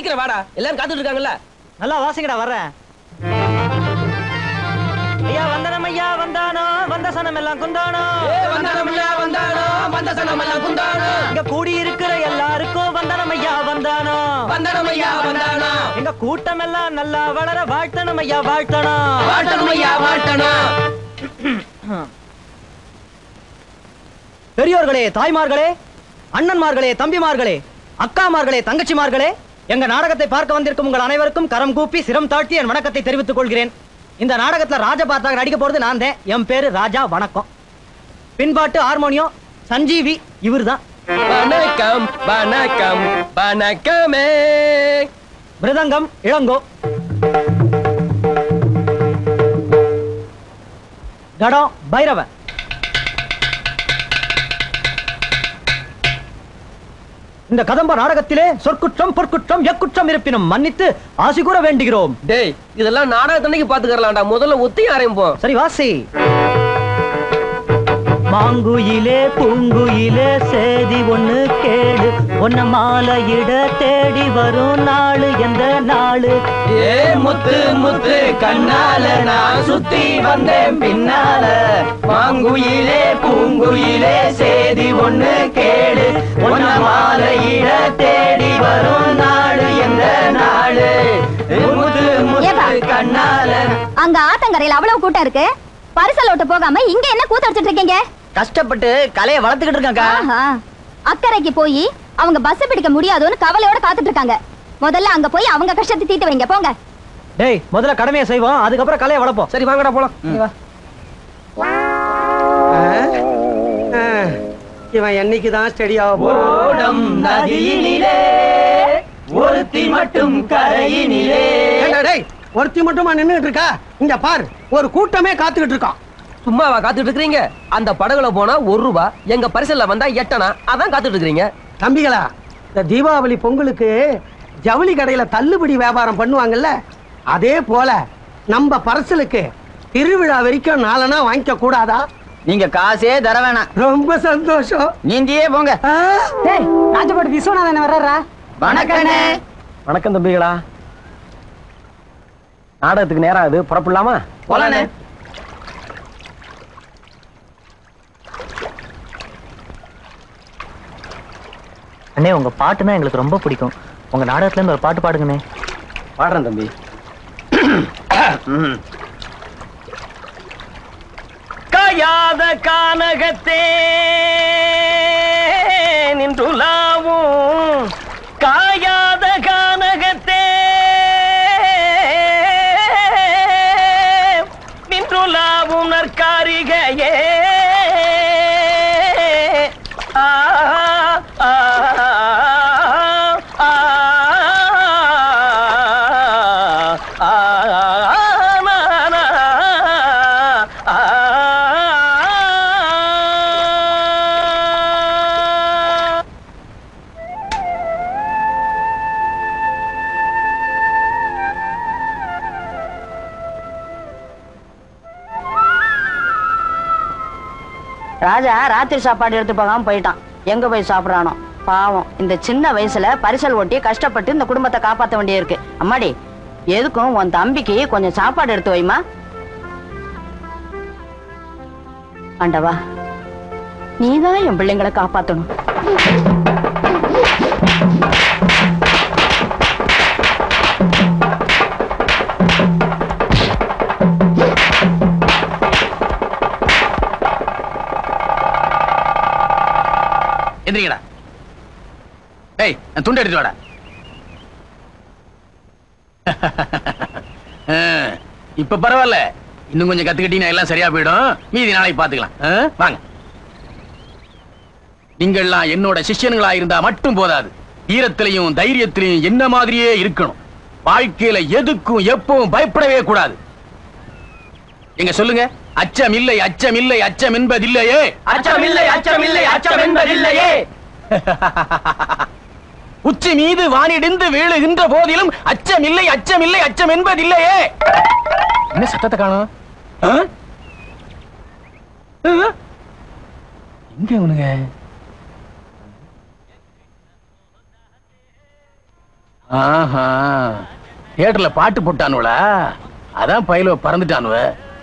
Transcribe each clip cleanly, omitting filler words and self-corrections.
சீக்கிரம் வாடா, எல்லாரும் காத்துட்டு இருக்காங்கல்ல. நல்லா வாசிங்கடா, வர்றேன். ஐயா வந்தனம், ஐயா வந்தானோ, வந்த சனம் எல்லாம் குந்தானோ. வந்தனம் ஐயா வந்தானோ, வந்த சனம் எல்லாம் குந்தானோ. இங்க கூடி இருக்கிற எல்லாருக்கும் வந்தனம் ஐயா வந்தானோ, வந்தனம் ஐயா வந்தானோ. எங்க கூட்டம் எல்லாம் நல்லா வளர வாழ்த்தணும் ஐயா, வாழ்த்தணும். வாழ்த்தணும் ஐயா, வாழ்த்தணும். பெரியோர்களே, தாய்மார்களே, அண்ணன்மார்களே, தம்பிமார்களே, அக்காமார்களே, தங்கச்சிமார்களே, எங்க நாடகத்தை பார்க்க வந்திருக்கும் உங்கள் அனைவருக்கும் கரம் கூப்பி சிரம் தாழ்த்தி என் வணக்கத்தை தெரிவித்துக் கொள்கிறேன். இந்த நாடகத்துல ராஜா பாத்தாக நடிக்க போறது நான் தான். என் பேரு ராஜா. வணக்கம். பின்பாட்டு ஹார்மோனியம் சஞ்சீவி, இவர்தான். வணக்கம் வணக்கம் வணக்கமே. மிருதங்கம் இளங்கோ. கடம் பைரவ. இந்த கதம்ப நாடகத்திலே சொற்குற்றம் பொற்குற்றம் எக்குற்றம் இருப்பினும் மன்னித்து ஆசி கூற வேண்டுகிறோம். டேய், இதெல்லாம் நாடகத்தன்னைக்கு பாத்துக்கறலாம்டா. முதல்ல ஒத்தி ஆரம்பிப்போம். சரி வாசி. மாங்குயிலே பூங்குயிலே சேதி ஒண்ணு கேடு, ஒன்ன மாலையிட தேடி வரும் நாளு எந்த நாளு. ஏ முத்து முத்து கண்ணால நான் சுத்தி வந்தேன் பின்னால. மாங்குயிலே பூங்குயிலே சேதி ஒண்ணு கேடு, ஒன்ன மாலையிட தேடி வரும் நாளு எந்த நாளு. முத்து முத்து கண்ணால. அங்க ஆத்தங்கரையில அவ்வளவு கூட்டம் இருக்கு, பரிசல் ஓட்ட போகாம இங்க என்ன கூத்தடிச்சிட்டு இருக்கீங்க? கஷ்டப்பட்டு கலையை வளர்த்துக்கிட்டு இருக்காங்க. அக்கறைக்கு போய் அவங்க பஸ் பிடிக்க முடியாதோன்னு கவலையோட காத்துட்டு இருக்காங்க. முதல்ல அங்க போய் அவங்க கஷ்டத்தை தீர்த்து வைங்க, போங்க. டேய், முதல்ல கடமையை செய்வோம், அதுக்கப்புறம் கலையை வளர்ப்போம். சரி வாங்கடா போலாம். இவன் என்னைக்குதான் ஸ்டெடியா ஓடம் நதியினிலே ஒருத்தி மட்டும் கரையினிலே. டேய், ஒருத்தி மட்டுமா நின்னுட்டு இருக்கா? இங்க பார், ஒரு கூட்டமே காத்துக்கிட்டு இருக்கான். சும்மாவா காத்துட்டு இருக்கீங்க? அந்த படகுல போனா 1 ரூபா, எங்க பரிசல்ல வந்தா 8 அணா. அதான் காத்துட்டு இருக்கீங்க. தம்பிகளா, இந்த தீபாவளி பொங்கலுக்கு ஜவுளி கடையில தள்ளுபடி வியாபாரம் பண்ணுவாங்கல்ல, அதே போல நம்ம பரிசலுக்கு திருவிழா வரைக்கும் 4 அணா வாங்கிக்க கூடாதா? நீங்க காசே தர வேணாம். ரொம்ப சந்தோஷம். நீந்தியே போங்க. ராஜபாட்டு விஸ்வநாதன் வர்றா. வணக்கம். வணக்கம் தம்பிகளா. நாடகத்துக்கு நேரம் ஆகுது, புறப்படலாமா? போலானே. அண்ணே, உங்க பாட்டுனா எங்களுக்கு ரொம்ப பிடிக்கும். உங்க நாடகத்துல இருந்து ஒரு பாட்டு பாடுங்கண்ணே. பாடுறேன் தம்பி. காயாத கானகத்தே நின்றுலாவும், காயாத கானகத்தே நின்றுலாவும் நற்காரிகையே. ராஜா ராத்திரி சாப்பாடு எடுத்து போகாம போயிட்டான். எங்க போய் சாப்பிடறானோ பாவம். இந்த சின்ன வயசுல பரிசல் ஓட்டி கஷ்டப்பட்டு இந்த குடும்பத்தை காப்பாற்ற வேண்டியிருக்கு. அம்மாடி, எதுக்கும் உன் தம்பிக்கு கொஞ்சம் சாப்பாடு எடுத்து வைமா. ஆண்டவா, நீதான் என் பிள்ளைங்களை காப்பாத்தணும். எந்திரிங்கடா. டேய், துண்டு எடுத்து வாடா. இப்ப பரவாயில்ல, இன்னும் கொஞ்சம் கத்துக்கிட்டீங்கன்னா எல்லாம் சரியா போயிடும். மீதி நாளைக்கு பாத்துக்கலாம். வாங்க. நீங்கள்லாம் என்னோட சிஷ்யன்களா இருந்தா மட்டும் போதாது, வீரத்திலையும் தைரியத்திலையும் என்ன மாதிரியே இருக்கணும். வாழ்க்கையில எதுக்கும் எப்பவும் பயப்படவே கூடாது. எங்க சொல்லுங்க. அச்சம் இல்லை, அச்சம் இல்லை, அச்சம் என்பதில்லையே. அச்சம் இல்லை, அச்சம் இல்லை, அச்சம் என்பதில்லையே. உச்சி மீது வானிடிந்து வீழுகின்ற போதிலும் அச்சம் இல்லை, அச்சம் இல்லை, அச்சம் என்பதில்லையே. என்ன சத்தத்தை காணோம்? எங்க உனங்க? ஆஹா, தியேட்டர்ல பாட்டு போட்டானுவளா? அதான் பயில பறந்துட்டானுவ.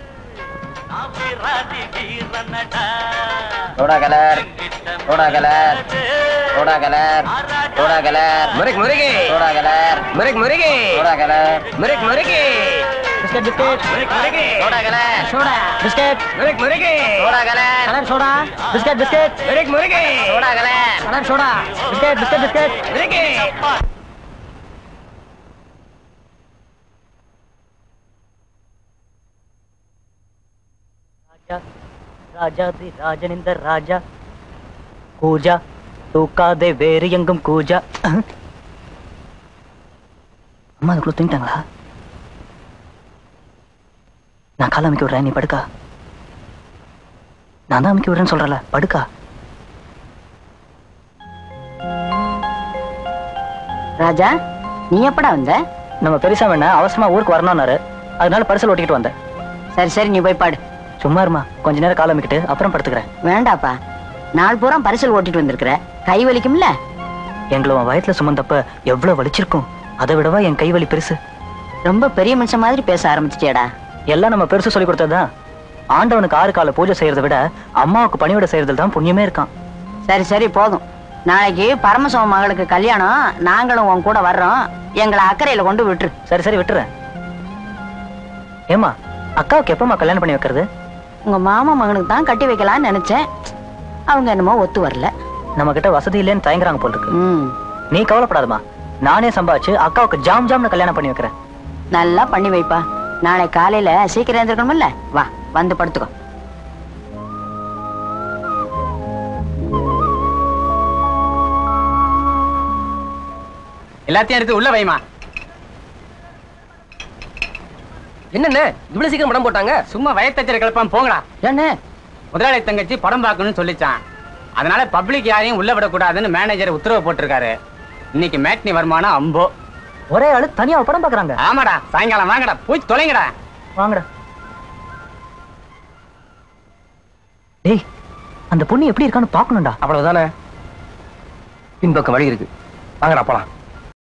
थोड़ा कलर थोड़ा कलर थोड़ा कलर थोड़ा कलर मुर्ग मुर्गी थोड़ा कलर मुर्ग मुर्गी थोड़ा कलर मुर्ग मुर्गी बिस्किट बिस्किट मुर्ग मुर्गी थोड़ा कलर सोडा बिस्किट मुर्ग मुर्गी थोड़ा colour colour soda biscuit biscuit मुर्ग मुर्गी थोड़ा colour colour soda biscuit biscuit biscuit मुर्गी ராஜாதி ராஜனிந்த ராஜா கூஜா தூக்காதே வேறு எங்கும் கூஜா. அம்மா அதுக்குள்ள தூங்கிட்டாங்களா? நான் கால அமைக்க விடுறேன், நீ படுக்கா. நான் தான் அமைக்க விடுறேன்னு சொல்றல, படுக்கா. ராஜா, நீ எப்படா வந்த? நம்ம பெருசா வேணா அவசரமா ஊருக்கு வரணும்னாரு, அதனால பரிசல் ஓட்டிக்கிட்டு வந்தேன். சரி சரி, நீ போய் பாடு. சும்மா இருமா, கொஞ்ச நேரம் கால அமைக்கிட்டு அப்புறம் படுத்துக்கிறேன். வேண்டாப்பா, நாள் பூரா பரிசல் ஓட்டிட்டு வந்திருக்கிற, கை வலிக்கும்ல. எங்களை உன் வயத்துல சுமந்தப்ப எவ்வளவு வலிச்சிருக்கும், அதை விடவா என் கை வலி பெருசு. ரொம்ப பெரிய மனுஷன் மாதிரி பேச ஆரம்பிச்சிட்டியாடா. எல்லாம் நம்ம பெருசு சொல்லி கொடுத்ததுதான். ஆண்டவனுக்கு 6 கால பூஜை செய்யறதை விட அம்மாவுக்கு பணிவிட செய்யறதுல தான் புண்ணியமே இருக்கான். சரி சரி, போதும். நாளைக்கு பரமசிவ மகளுக்கு கல்யாணம், நாங்களும் உன் கூட வர்றோம். எங்களை அக்கறையில கொண்டு விட்டுரு. சரி சரி, விட்டுறேன். ஏமா, அக்காவுக்கு எப்பமா கல்யாணம் பண்ணி வைக்கிறது? உங்க மாமா மகனுக்கு தான் கட்டி வைக்கலாம்னு நினைச்சேன். அவங்க என்னமோ ஒத்து வரல. நம்ம கிட்ட வசதி இல்லைன்னு தயங்குறாங்க போல் இருக்கு. நீ கவலைப்படாதமா, நானே சம்பாதிச்சு அக்காவுக்கு ஜாம் ஜாம்னு கல்யாணம் பண்ணி வைக்கிறேன். நல்லா பண்ணி வைப்பா. நாளை காலையில சீக்கிரம் எழுந்திருக்கணும்ல. வா, வந்து படுத்துக்கோ. எல்லாத்தையும் எடுத்து உள்ள வைமா. என்னண்ணே இவ்வளவு சீக்கிரம் படம் போட்டாங்க? சும்மா வயத்தச்சர கிளப்பாம போங்கடா. என்ன முதலாளி தங்கச்சி படம் பார்க்கணும்னு சொல்லிச்சான். அதனால பப்ளிக் யாரையும் உள்ள விடக்கூடாதுன்னு மேனேஜர் உத்தரவு போட்டிருக்காரு. இன்னைக்கு மேட்னி வருமானம் அம்போ. ஒரே ஆளு தனியா படம் பாக்குறாங்க? ஆமாடா, சாயங்காலம் வாங்கடா, போய் தொலைங்கடா. வாங்கடா. டேய், அந்த பொண்ணு எப்படி இருக்கான்னு பாக்கணும்டா. அவ்வளவுதானே, பின்பக்கம் வழி இருக்கு, வாங்கடா போலாம்.